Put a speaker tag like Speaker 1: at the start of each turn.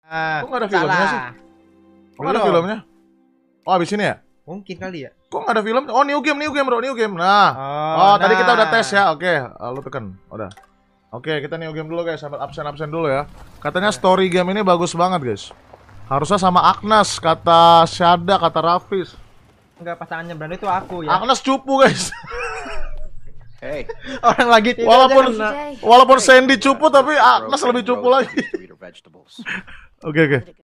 Speaker 1: Kok nggak ada filmnya sih? Kok nggak ada filmnya? Oh, abis ini ya?
Speaker 2: Mungkin kali ya.
Speaker 1: Kok nggak ada film? Oh, new game bro, new game. Nah, tadi kita udah tes ya. Oke, lu tekan, udah. Oke, kita new game dulu guys, sambil absen dulu ya. Katanya story game ini bagus banget guys. Harusnya sama Agnes, kata Syada, kata Rafis.
Speaker 2: Enggak, pasangannya Brando itu aku ya.
Speaker 1: Agnes cupu guys.
Speaker 3: Hey,
Speaker 2: Orang lagi tidur
Speaker 1: Walaupun Sandy cupu tapi Agnes lebih cupu lagi. Oke.